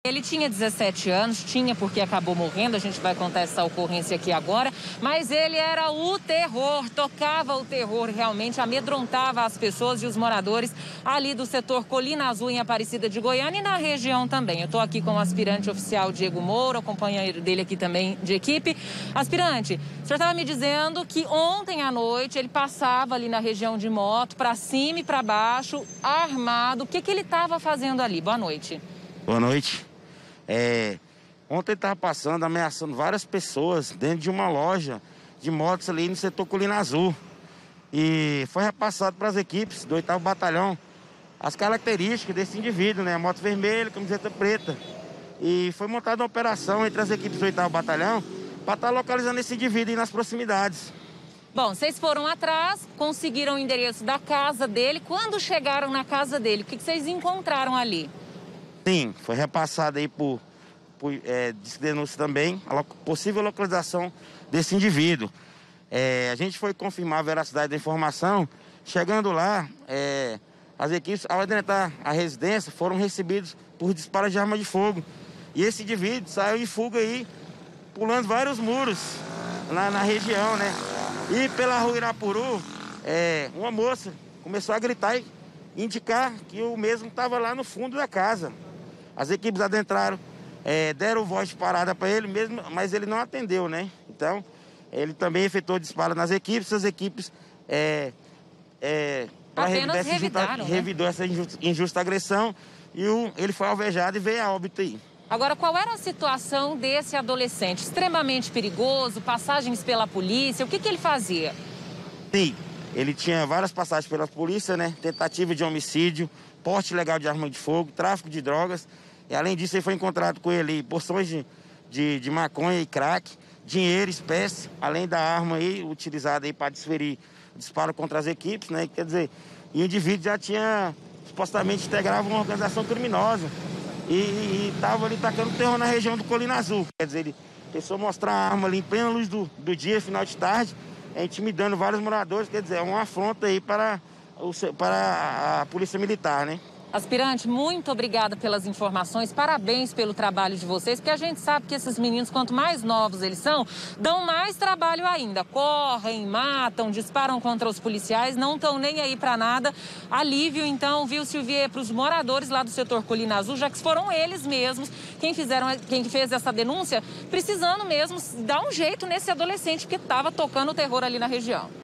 Ele tinha 17 anos, tinha porque acabou morrendo, a gente vai contar essa ocorrência aqui agora, mas ele era o terror, tocava o terror realmente, amedrontava as pessoas e os moradores ali do setor Colina Azul em Aparecida de Goiânia e na região também. Eu estou aqui com o aspirante oficial Diego Moura, o companheiro dele aqui também de equipe. Aspirante, o senhor estava me dizendo que ontem à noite ele passava ali na região de moto, para cima e para baixo, armado. O que ele estava fazendo ali? Boa noite. Boa noite. Ontem ele estava passando, ameaçando várias pessoas dentro de uma loja de motos ali no setor Colina Azul. E foi repassado para as equipes do 8º Batalhão as características desse indivíduo, né? Moto vermelha, camiseta preta. E foi montada uma operação entre as equipes do 8º Batalhão para estar localizando esse indivíduo aí nas proximidades. Bom, vocês foram atrás, conseguiram o endereço da casa dele. Quando chegaram na casa dele, o que vocês encontraram ali? Sim, foi repassado aí por denúncia também a possível localização desse indivíduo. A gente foi confirmar a veracidade da informação. Chegando lá, as equipes, ao adentrar a residência, foram recebidos por disparos de arma de fogo. E esse indivíduo saiu em fuga aí, pulando vários muros na região, né? E pela rua Irapuru, uma moça começou a gritar e indicar que o mesmo estava lá no fundo da casa. As equipes adentraram, deram voz de parada para ele mesmo, mas ele não atendeu, né? Então, ele também efetuou disparo nas equipes, as equipes revidou essa injusta agressão e ele foi alvejado e veio a óbito aí. Agora, qual era a situação desse adolescente? Extremamente perigoso, passagens pela polícia, o que ele fazia? Sim, ele tinha várias passagens pela polícia, né? Tentativa de homicídio, porte ilegal de arma de fogo, tráfico de drogas. E além disso, ele foi encontrado com ele porções de maconha e crack, dinheiro, espécie, além da arma aí, utilizada aí para desferir disparo contra as equipes, né? Quer dizer, e o indivíduo já tinha supostamente integrado uma organização criminosa e estava ali tacando terror na região do Colina Azul. Quer dizer, ele pensou mostrar a arma ali em plena luz do dia, final de tarde, intimidando vários moradores. Quer dizer, é uma afronta aí para a Polícia Militar, né? Aspirante, muito obrigada pelas informações, parabéns pelo trabalho de vocês, porque a gente sabe que esses meninos, quanto mais novos eles são, dão mais trabalho ainda. Correm, matam, disparam contra os policiais, não estão nem aí para nada. Alívio, então, viu, Silvia, para os moradores lá do setor Colina Azul, já que foram eles mesmos quem fez essa denúncia, precisando mesmo dar um jeito nesse adolescente que estava tocando o terror ali na região.